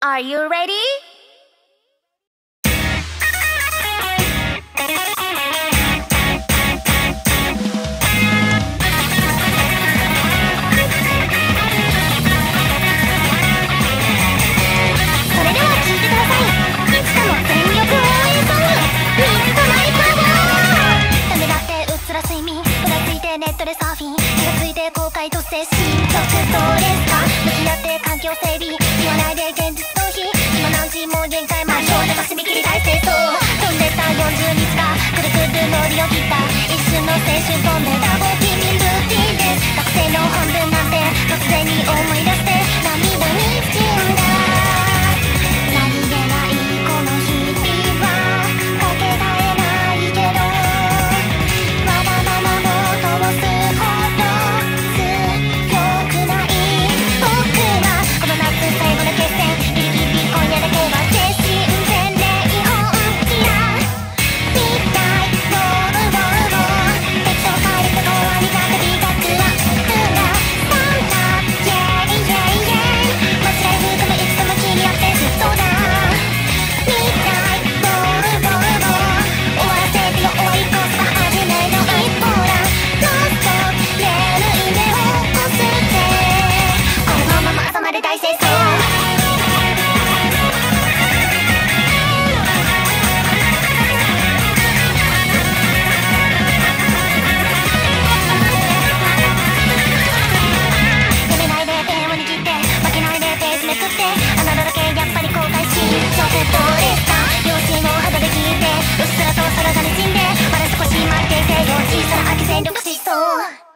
Are you ready? それでは聞いてください。いつかの全力応援ソング、水溜りボンボン。ためらってうっすら睡眠、うなついてネットでサーフィン、気がついて後悔として進捗どうですか。向き合って環境整備、言わないで現実逃避。今何時もう限界満潮で締め切り大清掃。飛んでた40日がくるくる乗りを切った。一瞬の青春飛んでたボキミルーティンです。学生の半分なんて突然に思い出して涙に包んだ。何気ないこの日々はかけがえないけど、わがままを通すほど強くない僕は。この夏最後の決戦、ギリギリ今夜だけは全身全霊本気だ。みたいウォーウォーウォー、敵と帰ると怖になった美学は運だ。サンタイェイイェイイェイ、間違い含むいつでも君はベストだ。みたいウォーウォーウォー、終わらせてよ終わりこそが初めの一歩だ。ノンストップ眠い目をこすってこのまま朝まで大清掃。やめないで手を握って負けないでペースめくって、あなただけやっぱり後悔しちょっとどうですか。両親を肌で聞いてうっすらと空がにじんで、まだ少し待っていてよ小さな秋全力疾走。